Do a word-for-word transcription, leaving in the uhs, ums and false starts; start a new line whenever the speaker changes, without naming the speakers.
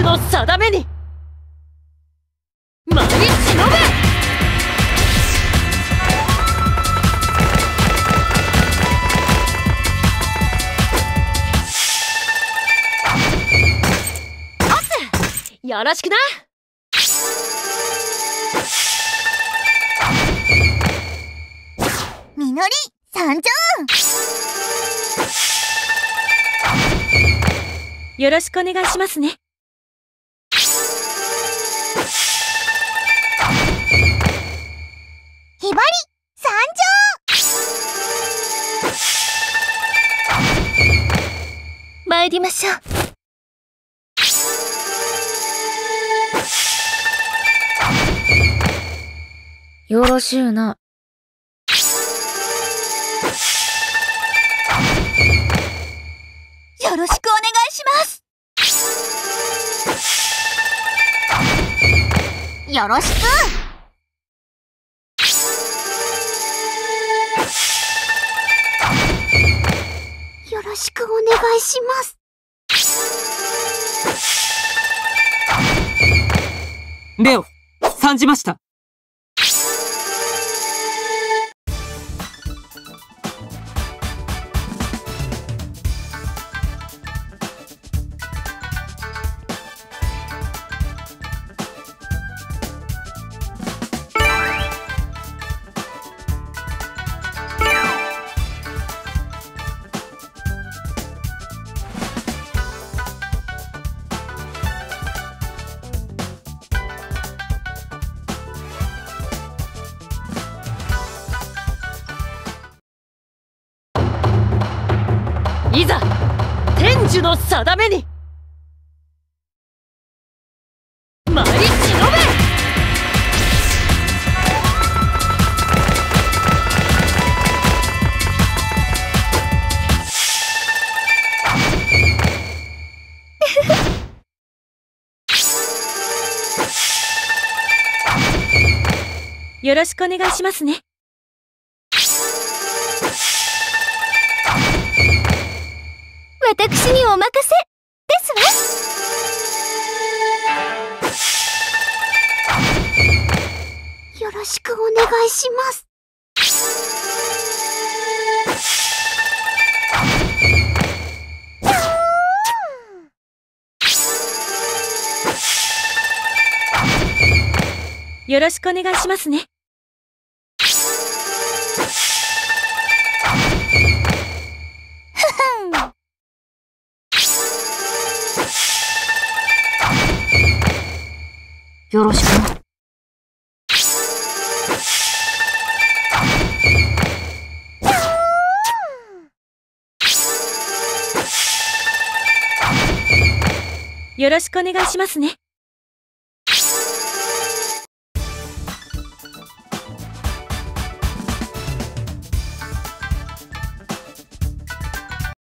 の定めに舞い忍べ。よろしくな。
みのり参上。
よろしくお願いしますね。
ひばり参上。参りましょう。
よろしゅうな。
よろしくお願いします。よろしく。よろしくお願いします。
レオ、参じました。いざ天寿の定めに舞い忍べ。
よろしくお願いしますね。
私にお任せですわ。よろしくお願いします。
よろしくお願いしますね。
よろしくな。
よろしくお願いしますね。